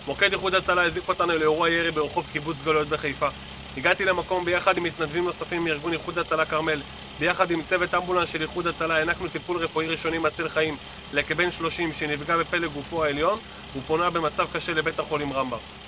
מוקד איחוד הצלה הזיק אותנו לאירוע ירי ברחוב קיבוץ גלויות בחיפה. הגעתי למקום ביחד עם מתנדבים נוספים מארגון איחוד הצלה כרמל. ביחד עם צוות אמבולנס של איחוד הצלה הענקנו טיפול רפואי ראשוני מציל חיים לכבן 30 שנפגע בפלג גופו העליון ופונה במצב קשה לבית החולים רמב"ם.